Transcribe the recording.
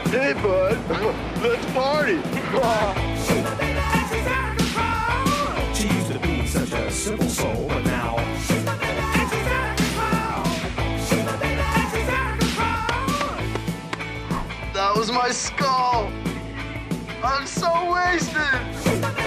Hey, bud, let's party. She used to be such a simple soul, but now That was my skull. I'm so wasted.